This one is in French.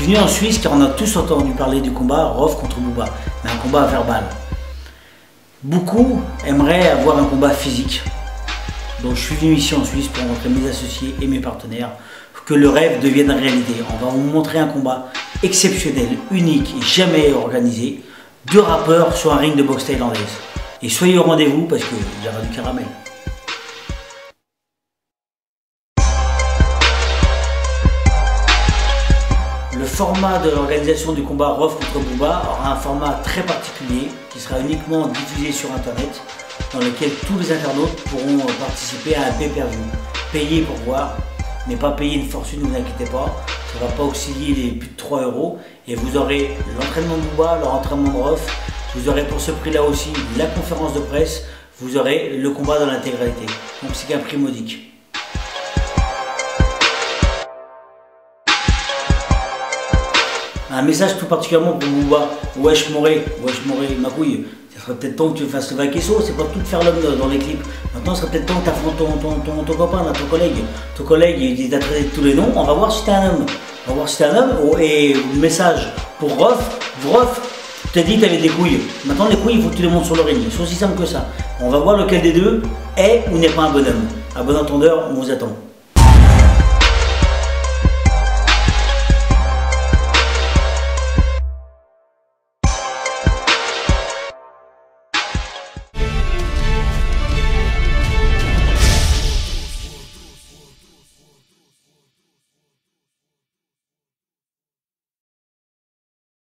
suis venu en Suisse car on a tous entendu parler du combat Rof contre Bouba, mais un combat verbal. Beaucoup aimeraient avoir un combat physique. Donc je suis venu ici en Suisse pour rencontrer mes associés et mes partenaires, pour que le rêve devienne réalité. On va vous montrer un combat exceptionnel, unique et jamais organisé. 2 rappeurs sur un ring de boxe thaïlandaise. Et soyez au rendez-vous parce qu'il y aura du caramel. Le format de l'organisation du combat Rof contre Bouba aura un format très particulier qui sera uniquement diffusé sur internet, dans lequel tous les internautes pourront participer à un pay-per-view. Payer pour voir, mais pas payer une fortune, ne vous inquiétez pas, ça ne va pas auxilier les plus de 3 €. Et vous aurez l'entraînement de Bouba, leur entraînement de Rof, vous aurez pour ce prix-là aussi la conférence de presse, vous aurez le combat dans l'intégralité. Donc c'est qu'un prix modique. Un message tout particulièrement pour Bouba. Wesh Moré, ma couille. Ça serait peut-être temps que tu fasses le vaquesso, c'est pas tout de faire l'homme dans les clips. Maintenant, ça serait peut-être temps que tu affrontes ton copain, là, ton collègue. Ton collègue, il t'a traité de tous les noms, on va voir si t'es un homme. On va voir si t'es un homme. Et le message pour Rof, tu t'es dit que t'avais des couilles. Maintenant, les couilles, il faut que tu les montes sur le ring. C'est aussi simple que ça. On va voir lequel des deux est ou n'est pas un bonhomme. À bon entendeur, on vous attend.